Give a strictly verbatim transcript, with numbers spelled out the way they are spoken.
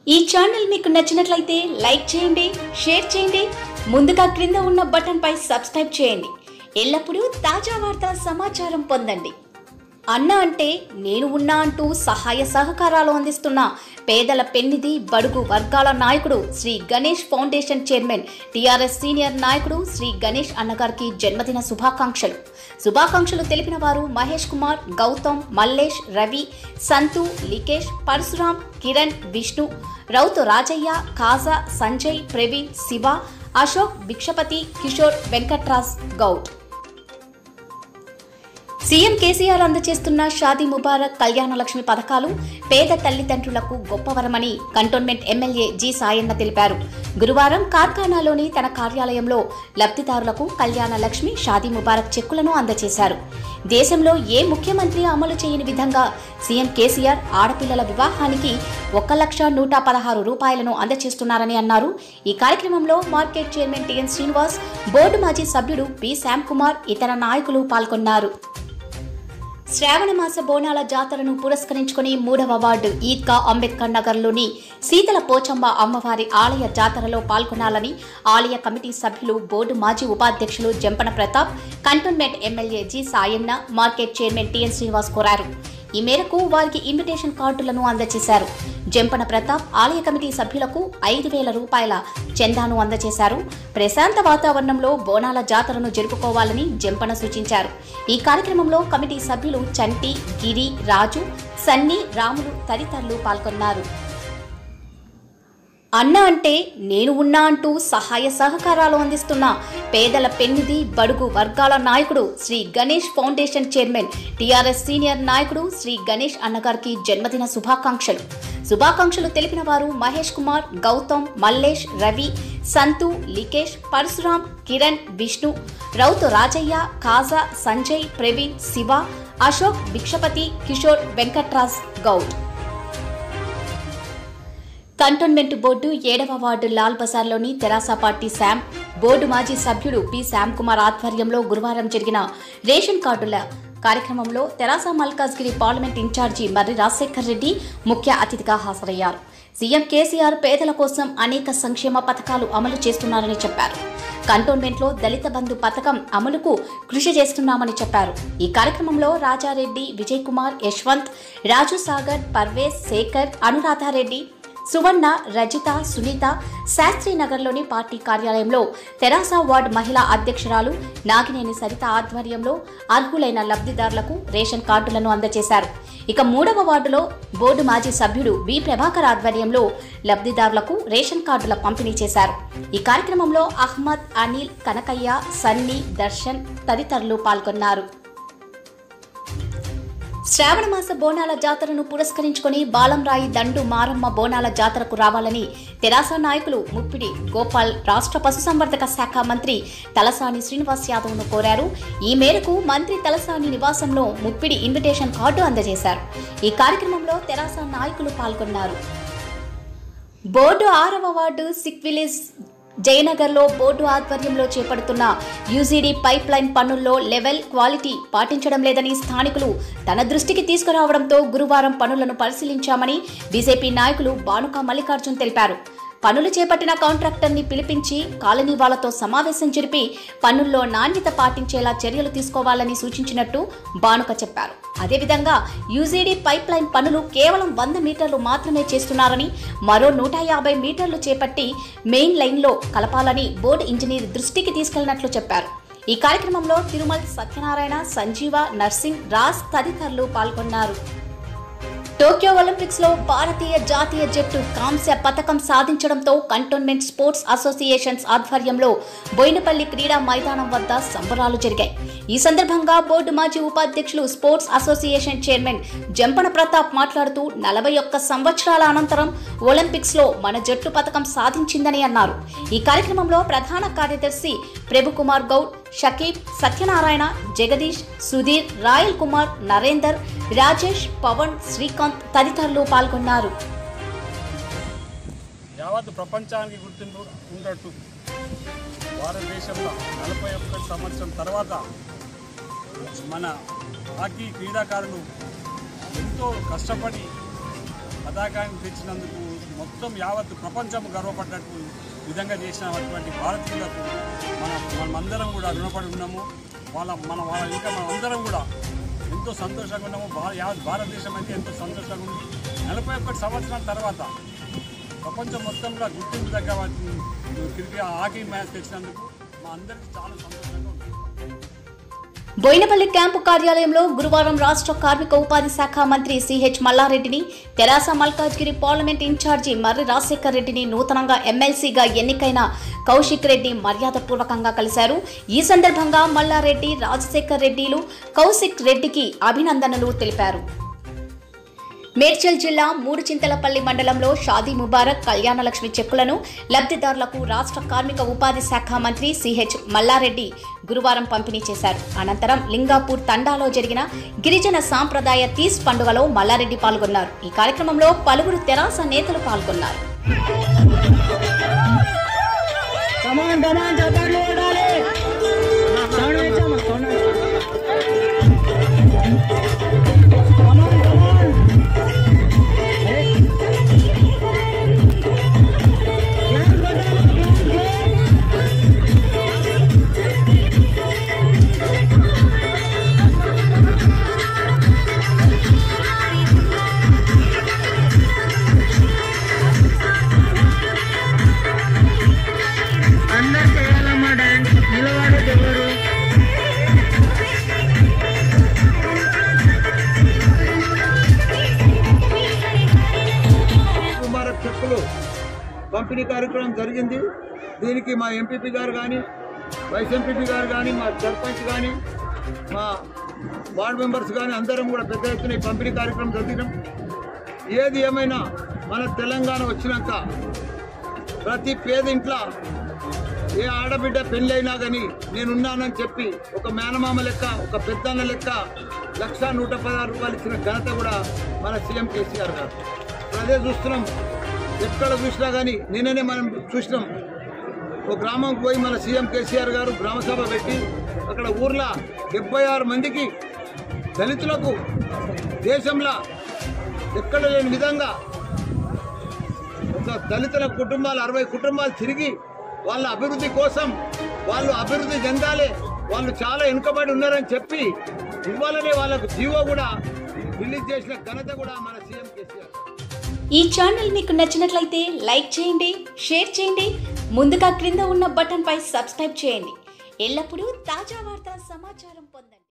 ఈ ఛానల్ మీకు నచ్చినట్లయితే లైక్ చేయండి, షేర్ చేయండి. ముందుగా క్రింద ఉన్న బటన్ పై సబ్స్క్రైబ్ చేయండి. ఎల్లప్పుడూ తాజా వార్తా సమాచారం పొందండి. అన్న అంటే నేను ఉన్నా అంటూ సహాయ సహకారాలు అందిస్తున్న పేదల పెన్నిధి బడుగు వర్గాల నాయకుడు Shri Ganesh foundation chairman TRS senior నాయకుడు శ్రీ గణేష్ అన్నగారికి జన్మదిన శుభాకాంక్షలు శుభాకాంక్షలు తెలిపిన వారు మహేష్ కుమార్, గౌతమ్, మల్లేష్, రవి, సంతు, లికేష్, పరశురాం, కిరణ్, విష్ణు, రౌతు రాజయ్య, కాజా, సంజయ్, ప్రవీణ్, శివ, అశోక్, భిక్షపతి, కిషోర్, వెంకట్రాజ్ గౌడ్. సీఎం కేసీఆర్ అందజేస్తున్న షాదీ ముబారక్, కళ్యాణ లక్ష్మి పథకాలు పేద తల్లిదండ్రులకు గొప్పవరమని కంటోన్మెంట్ ఎమ్మెల్యే జి సాయన్న తెలిపారు. గురువారం కార్ఖానాలోని తన కార్యాలయంలో లబ్ధిదారులకు కళ్యాణ లక్ష్మి, షాదీ ముబారక్ చెక్కులను అందజేశారు. దేశంలో ఏ ముఖ్యమంత్రి అమలు చేయని విధంగా సీఎం కేసీఆర్ ఆడపిల్లల వివాహానికి ఒక లక్ష నూట పదహారు రూపాయలను అందజేస్తున్నారని అన్నారు. ఈ కార్యక్రమంలో market chairman TN Srinivas, board మాజీ సభ్యుడు బి శ్యామ్ కుమార్, ఇతర నాయకులు పాల్గొన్నారు. శ్రావణ మాస బోనాల జాతరను పురస్కరించుకుని మూడవ వార్డు ఈద్గా అంబేద్కర్ నగర్లోని శీతల పోచమ్మ అమ్మవారి ఆలయ జాతరలో పాల్గొనాలని ఆలయ కమిటీ సభ్యులు, బోర్డు మాజీ ఉపాధ్యక్షులు Jampana Pratap, cantonment MLA G Sayanna, market chairman TN Srinivas కోరారు. ఈ మేరకు వారికి ఇన్విటేషన్ కార్డులను అందజేశారు. జంపన ప్రతాప్ ఆలయ కమిటీ సభ్యులకు ఐదు వేల రూపాయల చందాను అందజేశారు. ప్రశాంత వాతావరణంలో బోనాల జాతరను జరుపుకోవాలని జంపన సూచించారు. ఈ కార్యక్రమంలో కమిటీ సభ్యులు చంటి, గిరి, రాజు, సన్నీ, రాములు తదితరులు పాల్గొన్నారు. అన్న అంటే నేను ఉన్నా అంటూ సహాయ సహకారాలు అందిస్తున్న పేదల పెన్నిధి బడుగు వర్గాల నాయకుడు Shri Ganesh foundation chairman TRS senior నాయకుడు శ్రీ గణేష్ అన్నగారికి జన్మదిన శుభాకాంక్షలు శుభాకాంక్షలు తెలిపిన వారు మహేష్ కుమార్, గౌతమ్, మల్లేష్, రవి, సంతు, లికేష్, పరశురాం, కిరణ్, విష్ణు, రౌతు రాజయ్య, కాజా, సంజయ్, ప్రవీణ్, శివ, అశోక్, భిక్షపతి, కిషోర్, వెంకట్రాజ్ గౌడ్. కంటోన్మెంట్ బోర్డు ఏడవ వార్డు లాల్ బజార్లోని తెరాస పార్టీ శామ్, బోర్డు మాజీ సభ్యుడు పి శ్యామ్ కుమార్ ఆధ్వర్యంలో గురువారం జరిగిన రేషన్ కార్డుల కార్యక్రమంలో తెరాస మల్కాజ్గిరి పార్లమెంట్ ఇన్ఛార్జి మర్రి రాజశేఖర్ రెడ్డి ముఖ్య అతిథిగా హాజరయ్యారు. సీఎం కేసీఆర్ పేదల కోసం అనేక సంక్షేమ పథకాలు అమలు చేస్తున్నారని చెప్పారు. కంటోన్మెంట్లో దళిత బంధు పథకం అమలుకు కృషి చేస్తున్నామని చెప్పారు. ఈ కార్యక్రమంలో రాజారెడ్డి, విజయ్ కుమార్, యశ్వంత్, రాజు సాగర్, పర్వేజ్, శేఖర్, అనురాధారెడ్డి, సువర్ణ, రజిత, సునీత, శాస్త్రి నగర్లోని పార్టీ కార్యాలయంలో తెరాస వార్డు మహిళా అధ్యక్షురాలు నాగినేని సరిత ఆధ్వర్యంలో అర్హులైన లబ్ధిదారులకు రేషన్ కార్డులను అందజేశారు. ఇక మూడవ వార్డులో బోర్డు మాజీ సభ్యుడు బి ప్రభాకర్ ఆధ్వర్యంలో లబ్ధిదారులకు రేషన్ కార్డుల పంపిణీ చేశారు. ఈ కార్యక్రమంలో అహ్మద్, అనిల్, కనకయ్య, సన్నీ, దర్శన్ తదితరులు పాల్గొన్నారు. శ్రావణ మాస బోనాల జాతరను పురస్కరించుకుని బాలంరాయి దండు మారమ్మ బోనాల జాతరకు రావాలని తెరాస నాయకులు ముప్పిడి గోపాల్ రాష్ట్ర పశుసంవర్ధక శాఖ మంత్రి తలసాని శ్రీనివాస్ యాదవ్ను కోరారు. ఈ మేరకు మంత్రి తలసాని నివాసంలో ముప్పిడి ఇన్విటేషన్ కార్డు అందజేశారు. ఈ కార్యక్రమంలో తెరాస నాయకులు పాల్గొన్నారు. బోర్డు ఆరవ వార్డు సిక్ విలేజ్ జయనగర్లో బోర్డు ఆధ్వర్యంలో చేపడుతున్న యూజీడీ పైప్ లైన్ పనుల్లో లెవెల్, క్వాలిటీ పాటించడం లేదని స్థానికులు తన దృష్టికి తీసుకురావడంతో గురువారం పనులను పరిశీలించామని బీజేపీ నాయకులు బానుక మల్లికార్జున్ తెలిపారు. పనులు చేపట్టిన కాంట్రాక్టర్ని పిలిపించి కాలనీ వాళ్లతో సమావేశం జరిపి పనుల్లో నాణ్యత పాటించేలా చర్యలు తీసుకోవాలని సూచించినట్టు బానుక చెప్పారు. అదేవిధంగా యూజీడీ పైప్ లైన్ పనులు కేవలం వంద మీటర్లు మాత్రమే చేస్తున్నారని, మరో నూట యాభై మీటర్లు చేపట్టి మెయిన్ లైన్లో కలపాలని బోర్డు ఇంజనీర్ దృష్టికి తీసుకెళ్లినట్లు చెప్పారు. ఈ కార్యక్రమంలో తిరుమల్, సత్యనారాయణ, సంజీవ, నర్సింగ్, రాజ్ తదితరులు పాల్గొన్నారు. టోక్యో ఒలింపిక్స్ లో భారతీయ జాతీయ జట్టు కాంస్య పతకం సాధించడంతో కంటోన్మెంట్ స్పోర్ట్స్ అసోసియేషన్స్ ఆధ్వర్యంలో బోయినపల్లి క్రీడా మైదానం వద్ద సంబరాలు జరిగాయి. ఈ సందర్భంగా బోర్డు మాజీ ఉపాధ్యక్షులు, sports association chairman Jampana Pratap మాట్లాడుతూ నలభై ఒక్క సంవత్సరాల అనంతరం ఒలింపిక్స్ లో మన జట్టు పతకం సాధించిందని అన్నారు. ఈ కార్యక్రమంలో ప్రధాన కార్యదర్శి ప్రభుకుమార్ గౌడ్, షకీబ్, సత్యనారాయణ, జగదీష్, సుధీర్, రాయల్ కుమార్, నరేందర్, రాజేష్, పవన్, శ్రీకాంత్ తదితరులు పాల్గొన్నారు. యావత్ ప్రపంచానికి గుర్తింపు ఉన్నట్టు భారతదేశంలో నలభై ఒక్క సంవత్సరం తర్వాత మన హాకీ క్రీడాకారులు ఎంతో కష్టపడి పతాకాన్ని తెచ్చినందుకు మొత్తం యావత్ ప్రపంచం గర్వపడ్డట్టు విధంగా చేసినటువంటి భారతీయులకు మన మనమందరం కూడా రుణపడి ఉన్నాము. వాళ్ళ మన వాళ్ళ ఇంకా మనమందరం కూడా ఎంతో సంతోషంగా ఉన్నాము. యావత్ భారతదేశం అయితే ఎంతో సంతోషంగా ఉంది. నలభై ఒకటి సంవత్సరాల తర్వాత ప్రపంచం మొత్తంలో గుర్తింపు దగ్గర క్రికెట్ హాకీ మ్యాచ్ తెచ్చినందుకు మా అందరికీ చాలా సంతోషంగా ఉంది. బోయినపల్లి క్యాంపు కార్యాలయంలో గురువారం రాష్ట్ర కార్మిక ఉపాధి శాఖ మంత్రి సిహెచ్ మల్లారెడ్డిని, తెరాస మల్కాజ్గిరి పార్లమెంట్ ఇన్ఛార్జి మర్రి రాజశేఖర్ రెడ్డిని నూతనంగా ఎమ్మెల్సీగా ఎన్నికైన కౌశిక్ రెడ్డి మర్యాదపూర్వకంగా కలిశారు. ఈ సందర్భంగా మల్లారెడ్డి, రాజశేఖర్ రెడ్డిలు కౌశిక్ రెడ్డికి అభినందనలు తెలిపారు. మేడ్చల్ జిల్లా మూడు చింతలపల్లి మండలంలో షాదీ ముబారక్, కళ్యాణలక్ష్మి చెక్కులను లబ్ధిదారులకు రాష్ట్ర కార్మిక ఉపాధి శాఖ మంత్రి సిహెచ్ మల్లారెడ్డి గురువారం పంపిణీ చేశారు. అనంతరం లింగాపూర్ తండాలో జరిగిన గిరిజన సాంప్రదాయ తీస్ పండుగలో మల్లారెడ్డి పాల్గొన్నారు. ఈ కార్యక్రమంలో పలువురు తెరాస నేతలు పాల్గొన్నారు. చెక్కులు పంపిణీ కార్యక్రమం జరిగింది. దీనికి మా ఎంపీపీ గారు కానీ, వైస్ ఎంపీపీ గారు కానీ, మా సర్పంచ్ కానీ, మా వార్డు మెంబర్స్ కానీ అందరం కూడా పెద్ద ఎత్తున ఈ పంపిణీ కార్యక్రమం జరిగినాం. ఏది ఏమైనా మన తెలంగాణ వచ్చినాక ప్రతి పేదింట్లో ఏ ఆడబిడ్డ పెళ్ళైనా కానీ నేనున్నానని చెప్పి ఒక మేనమామ లెక్క, ఒక పెద్దన్న లెక్క లక్ష నూట పదహారు రూపాయలు ఇచ్చిన ఘనత కూడా మన సీఎం కేసీఆర్ గారు. అదే చూస్తున్నాం, ఎక్కడ చూసినా కానీ నిన్ననే మనం చూసినాం. ఒక గ్రామంకి పోయి మన సీఎం కేసీఆర్ గారు గ్రామసభ పెట్టి అక్కడ ఊర్లో డెబ్బై ఆరు మందికి దళితులకు దేశంలో ఎక్కడ లేని విధంగా ఒక దళితుల కుటుంబాలు అరవై కుటుంబాలు తిరిగి వాళ్ళ అభివృద్ధి కోసం వాళ్ళు అభివృద్ధి చెందాలి, వాళ్ళు చాలా వెనుకబడి ఉన్నారని చెప్పి ఇవ్వాలనే వాళ్ళకు జీవో కూడా రిలీజ్ చేసిన ఘనత కూడా మన సీఎం కేసీఆర్. ఈ ఛానల్ మీకు నచ్చినట్లయితే లైక్ చేయండి, షేర్ చేయండి. ముందుగా క్రింద ఉన్న బటన్ పై సబ్స్క్రైబ్ చేయండి. ఎల్లప్పుడూ తాజా వార్తా సమాచారం పొందండి.